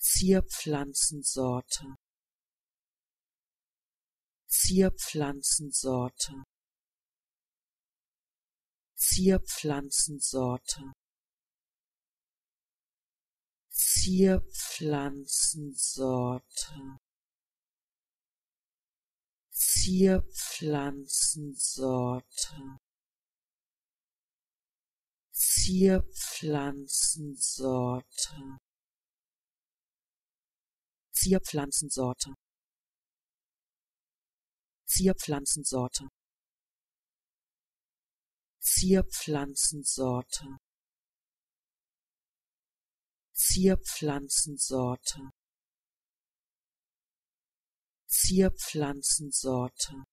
Zierpflanzensorte, Zierpflanzensorte, Zierpflanzensorte, Zierpflanzensorte, Zierpflanzensorte, Zierpflanzensorte, Zierpflanzensorte, Zierpflanzensorte, Zierpflanzensorte, Zierpflanzensorte, Zierpflanzensorte,